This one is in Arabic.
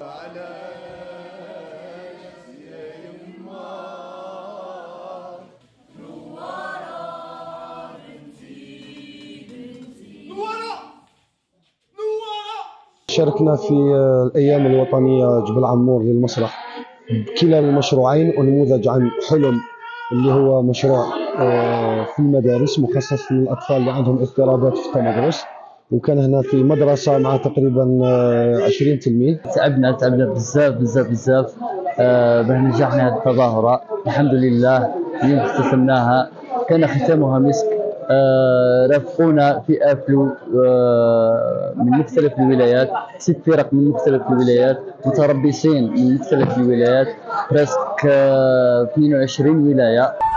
شاركنا في الأيام الوطنية جبل عمور للمسرح بكلا المشروعين، ونموذج عن حلم اللي هو مشروع في المدارس مخصص للأطفال اللي عندهم اضطرابات في التمدرس، وكان هنا في مدرسة مع تقريبا 20 تلميذ. تعبنا بزاف بزاف بزاف باه نجحنا هذه التظاهرة. الحمد لله اليوم اختتمناها، كان ختامها مسك. رافقونا في افلو من مختلف الولايات، 6 فرق من مختلف الولايات، متربصين من مختلف الولايات، برسك 22 ولاية.